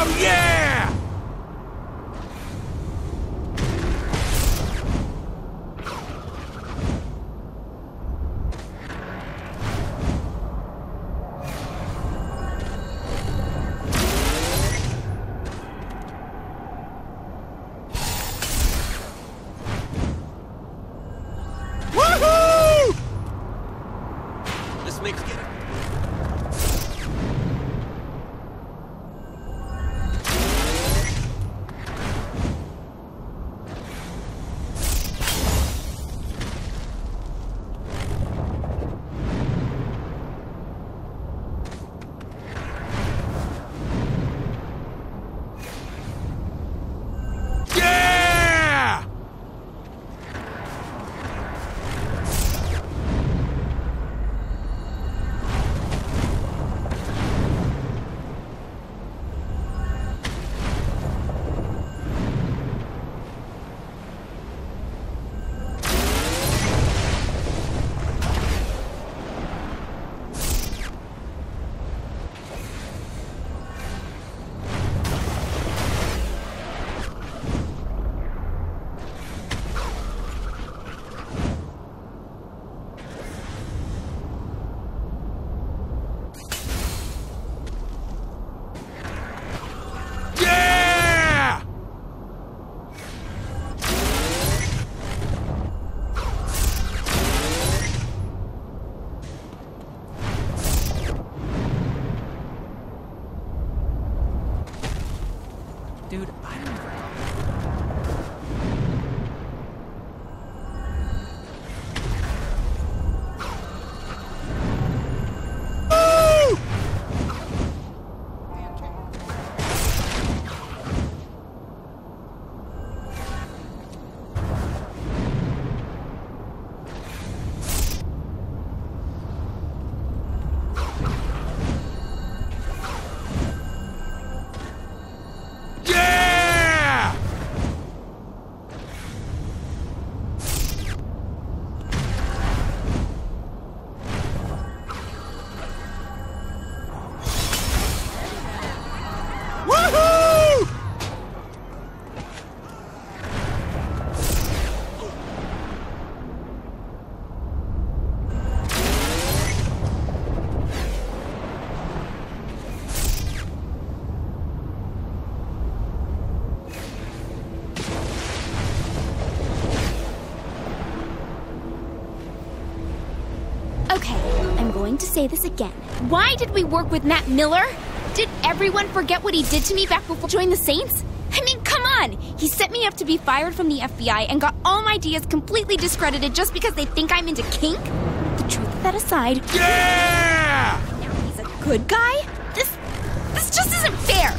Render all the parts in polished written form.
Oh, yeah! Woohoo! This makes it. Dude, I don't know. Okay, I'm going to say this again. Why did we work with Matt Miller? Did everyone forget what he did to me back before I joined the Saints? I mean, come on! He set me up to be fired from the FBI and got all my ideas completely discredited just because they think I'm into kink? The truth of that aside... Yeah! Now he's a good guy? This just isn't fair!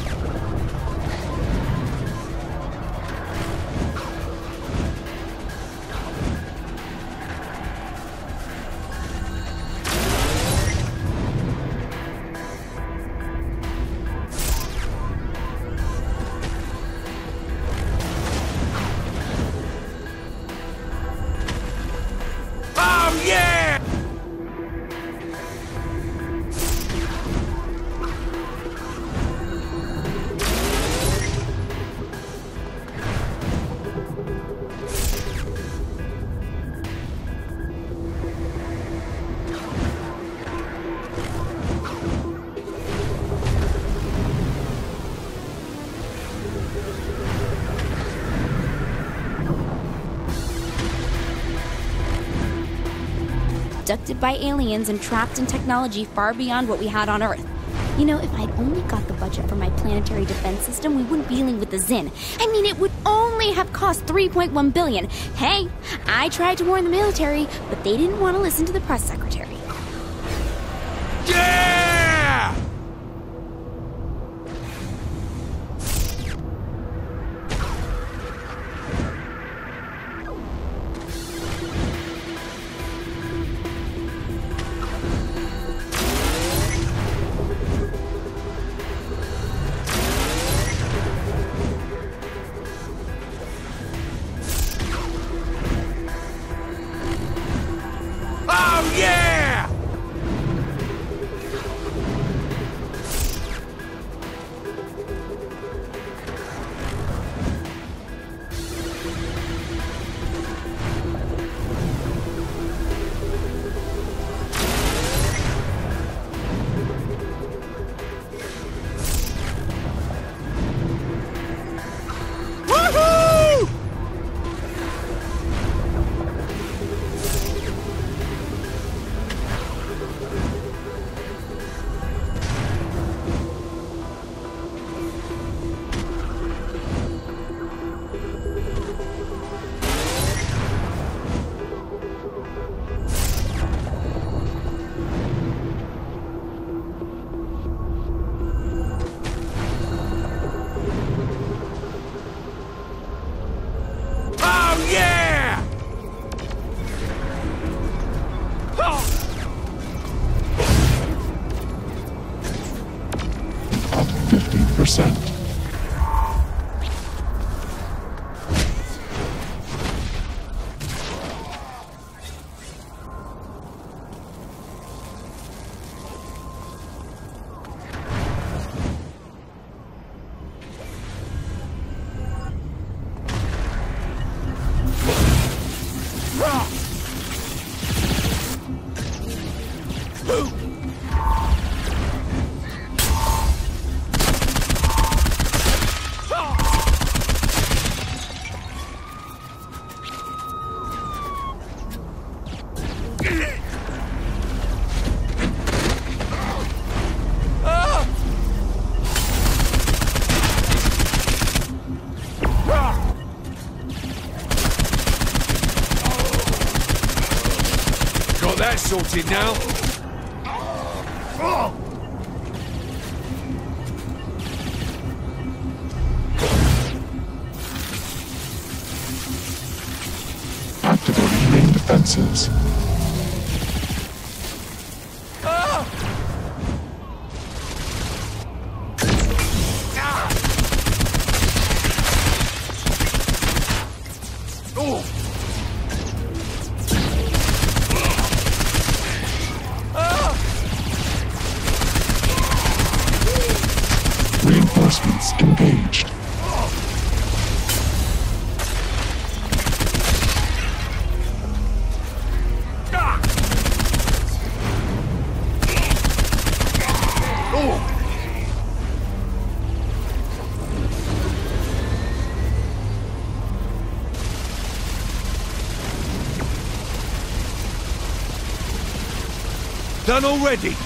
Oh, yeah! Abducted by aliens and trapped in technology far beyond what we had on Earth. You know, if I'd only got the budget for my planetary defense system, we wouldn't be dealing with the Zin. I mean, it would only have cost $3.1 billion. Hey, I tried to warn the military, but they didn't want to listen to the press secretary. Yeah! Oh, yeah! 100%. Got that sorted now. Activating main defenses. Reinforcements engaged. Done already.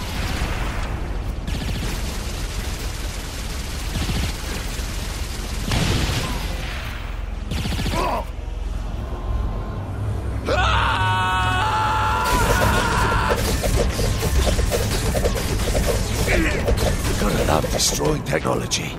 You're gonna love destroying technology.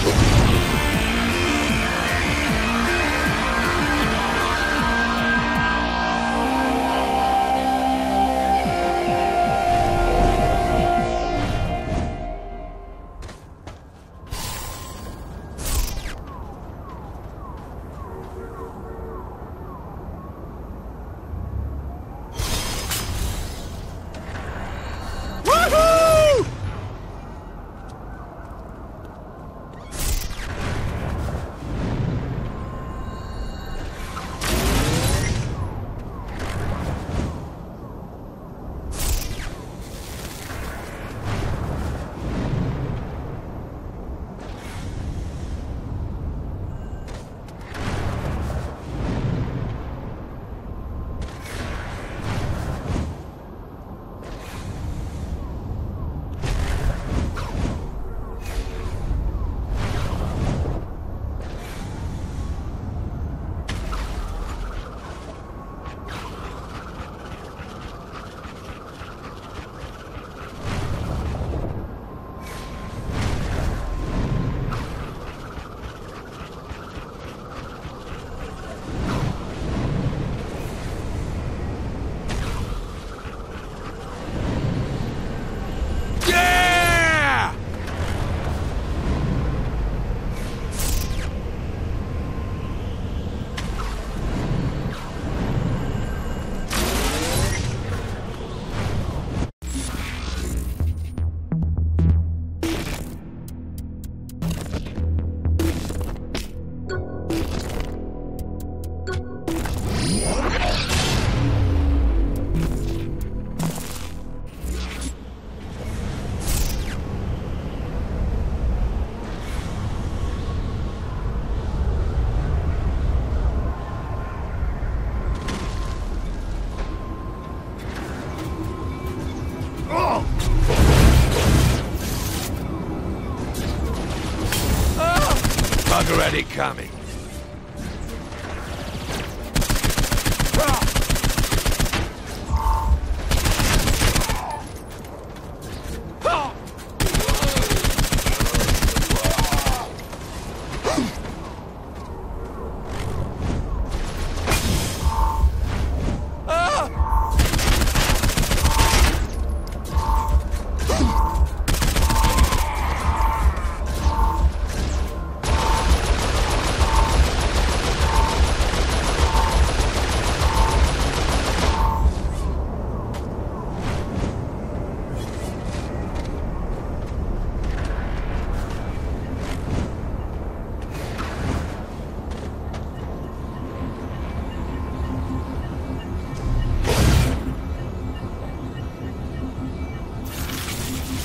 Bugger at it coming.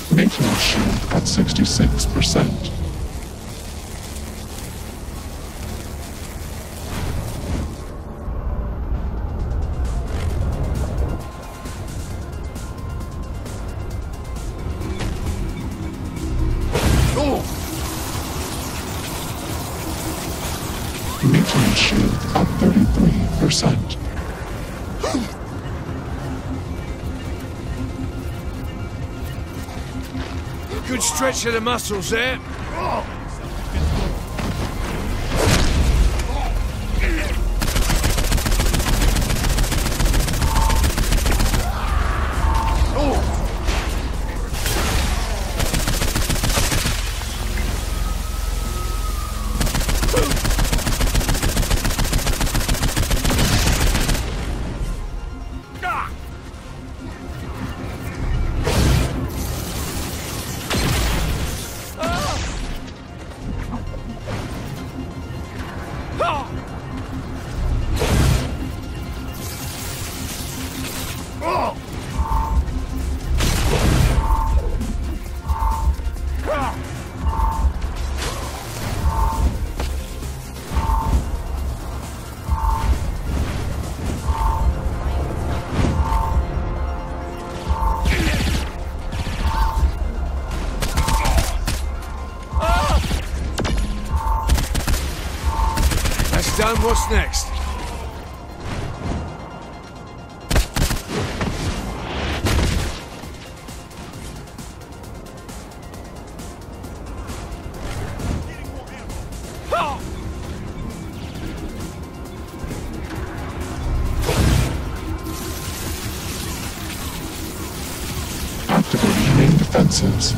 Maintenance shield at 66%. Maintenance shield at 33%. Good stretch of the muscles there. Done, what's next? Activating main defenses.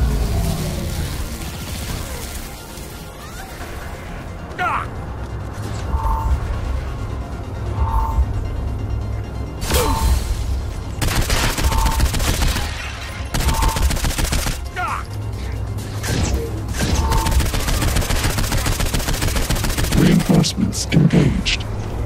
Reinforcements engaged.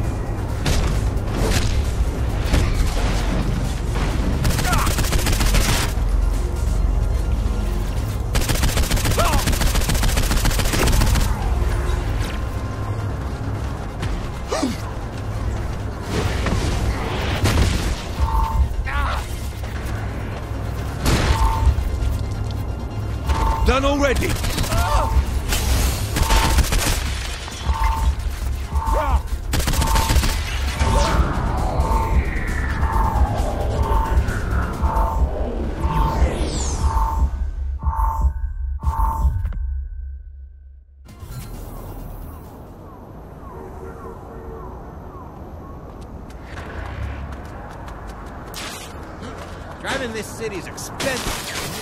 Done already. Driving this city's expensive.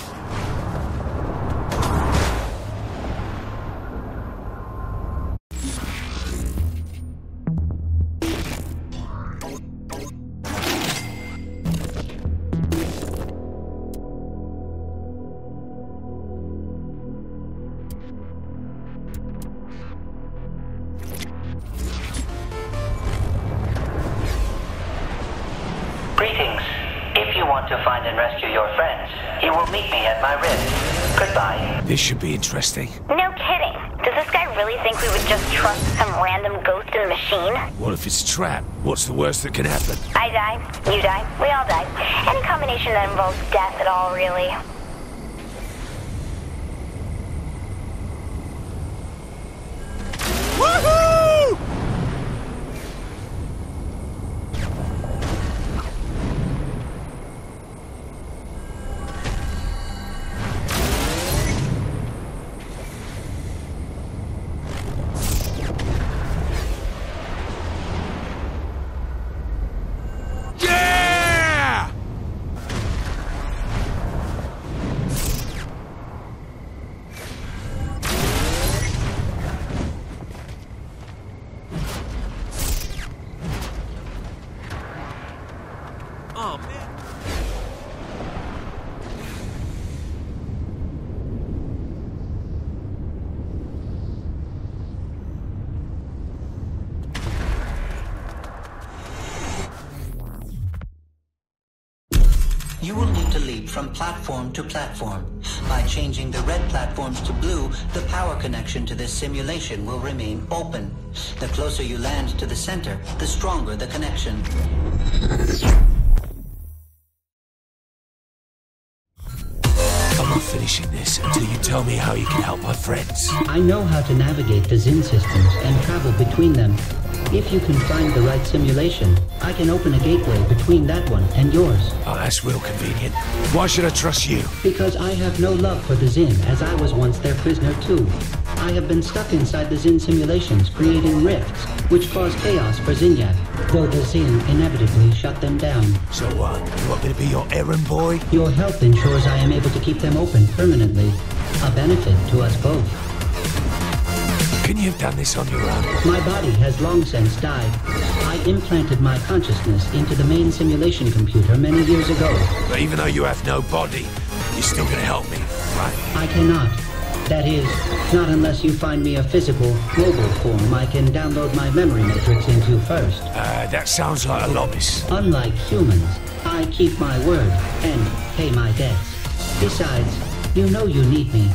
Greetings. If you want to find and rescue your friends, you will meet me at my rift. Goodbye. This should be interesting. No kidding. Does this guy really think we would just trust some random ghost in a machine? What if it's a trap? What's the worst that can happen? I die, you die, we all die. Any combination that involves death at all, really. Woohoo! from platform to platform. By changing the red platforms to blue, the power connection to this simulation will remain open. The closer you land to the center, the stronger the connection. I'm not finishing this until you tell me how you can help my friends. I know how to navigate the Zin systems and travel between them. If you can find the right simulation, I can open a gateway between that one and yours. Oh, that's real convenient. Why should I trust you? Because I have no love for the Zin, as I was once their prisoner too. I have been stuck inside the Zin simulations, creating rifts, which cause chaos for Zinyak, though the Zin inevitably shut them down. So what? You want me to be your errand boy? Your help ensures I am able to keep them open permanently, a benefit to us both. Can you have done this on your own? My body has long since died. I implanted my consciousness into the main simulation computer many years ago. But even though you have no body, you're still gonna help me, right? I cannot. That is, not unless you find me a physical, mobile form I can download my memory matrix into first. That sounds like a lobbyist. Unlike humans, I keep my word and pay my debts. Besides, you know you need me.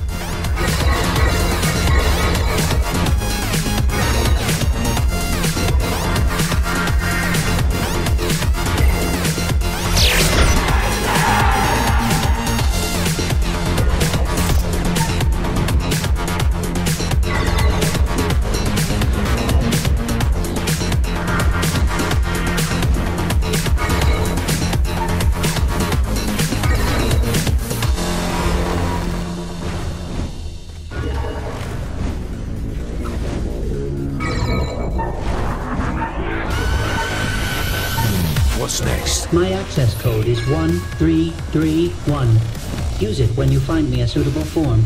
What's next? My access code is 1331. Use it when you find me a suitable form.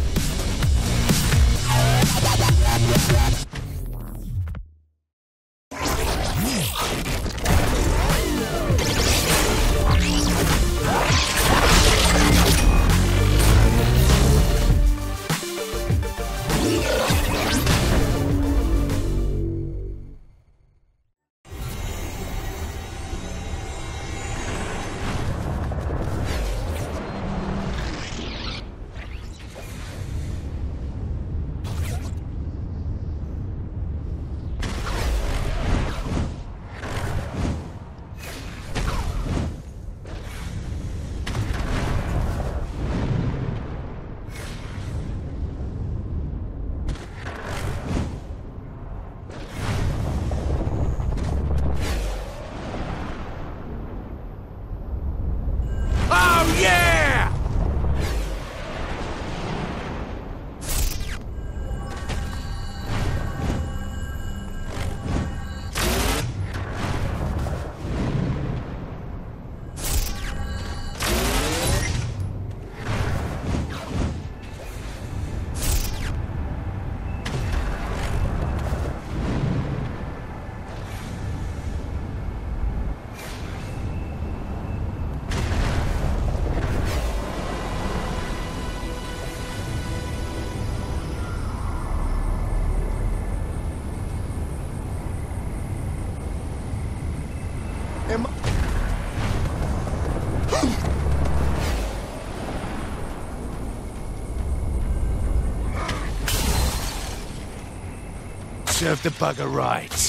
Serve the bugger right.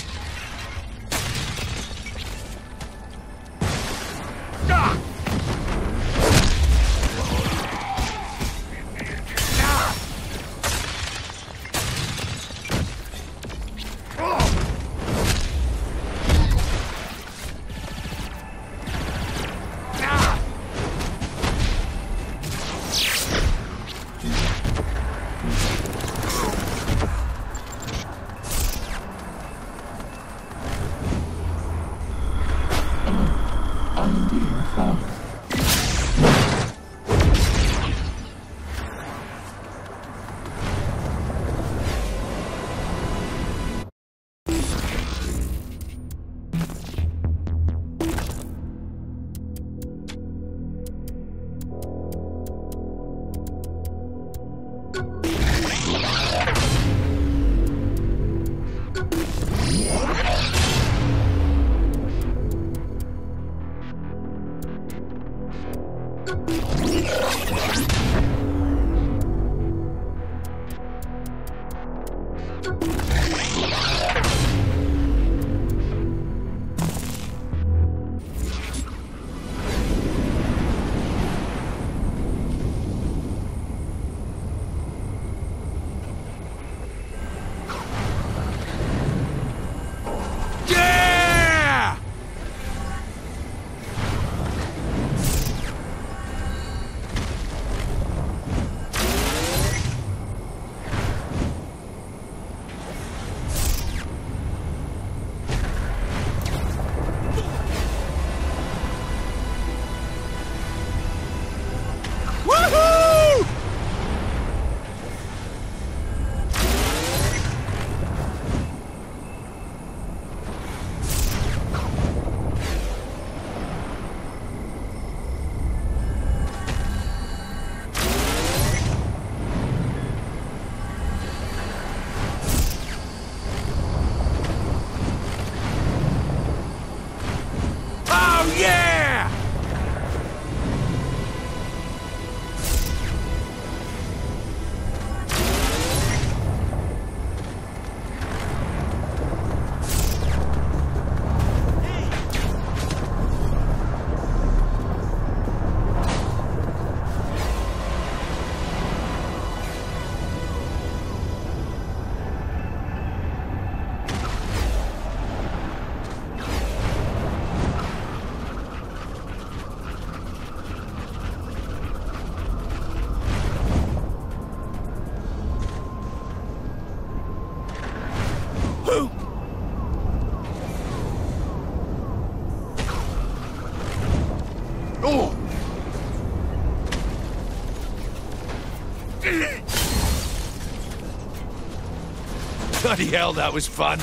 Bloody hell, that was fun.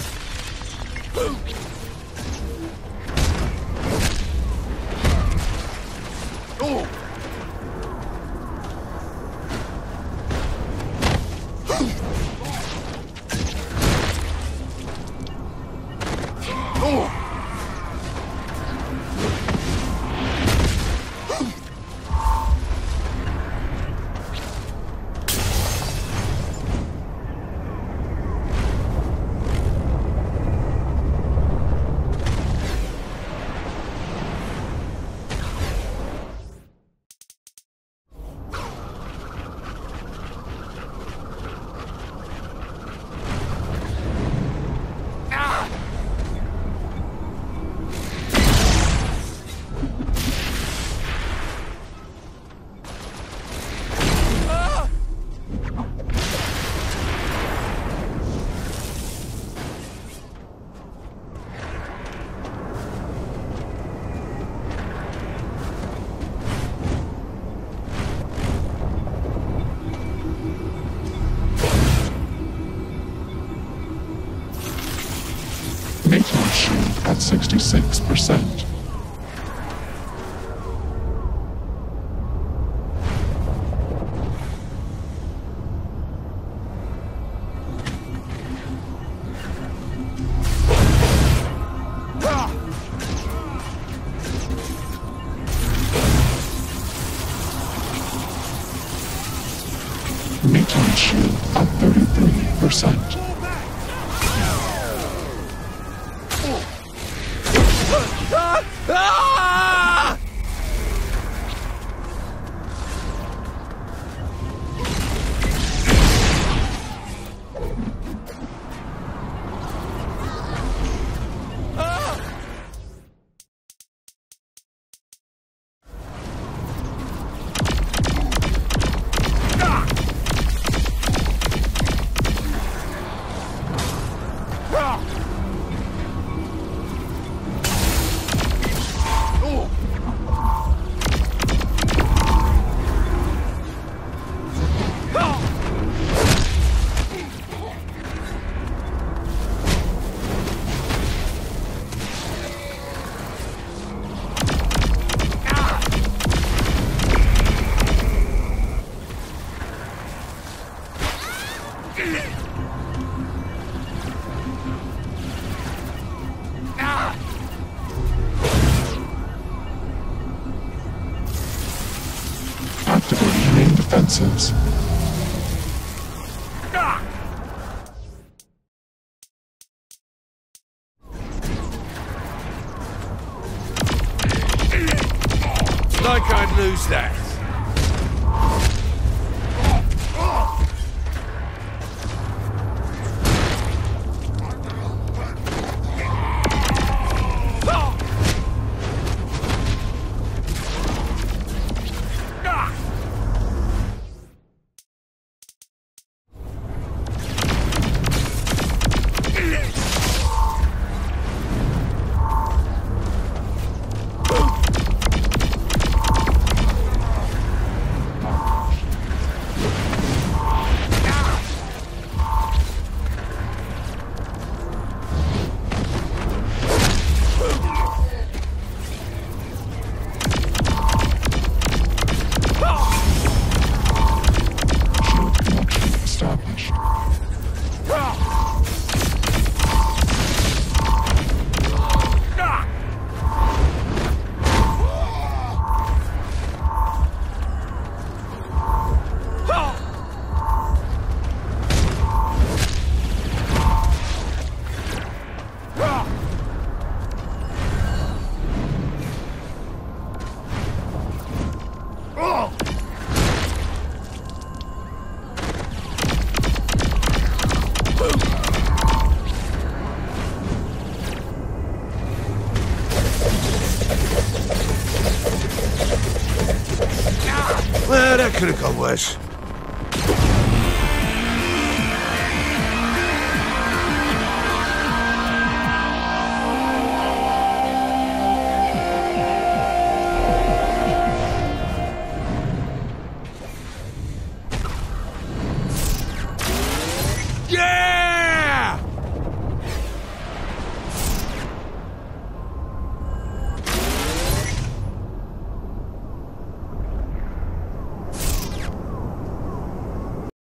Oh! Maintenance shield at 66%. Maintenance shield at 33%. Ah! Activating main defenses. Like I'd lose that. Well, that could have gone worse. Yeah!